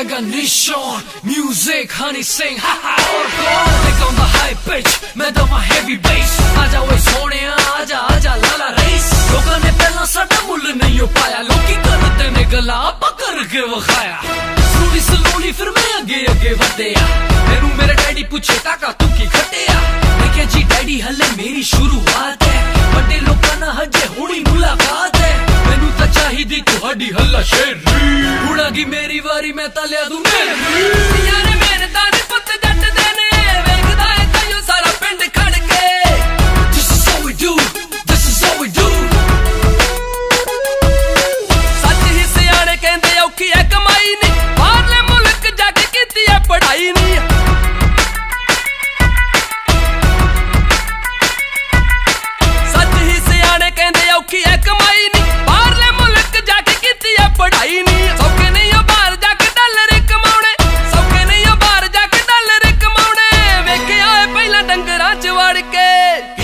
lega Nishon, music honey sing ha ha और कौन like on the high pitch मैं दमा heavy bass आजा वे सोने आजा आजा लाला रेस लोगों ने पहला साडा मुल नहीं हो पाया लोकी करते ने गला पकड़ के वखाया slowly फिर मैं आगे आगे बढ़या मैनू मेरे डैडी पूछे काका तू की खटिया मैं क्या जी डैडी हले मेरी शुरुआत है बड़े लोगों ना हजे हुणी मुलाकात है मैनू तो चाहिदी तुहाडी हल्ला शेरी हुणागी मेरी वारी मैं तलिया दूं मेरी यार मेरे दाने पुत जट दे ने वेखदा है तायो सारा पिंड खड़ के This is how we do This is how we do सच ही सियाणे कहंदे औखी है कमाई नी बाहरले मुल्क जाके कीती है पढ़ाई नी सच ही सियाणे कहंदे औखी है कमाई नी बाहरले मुल्क जाके कीती है पढ़ाई नी सौखे नहीं हो बाहर जाके डॉलर कमाउणे सौखे नहीं हो बाहर जाके डॉलर कमाउणे वेखे आए पहला डंगरां च वड़ के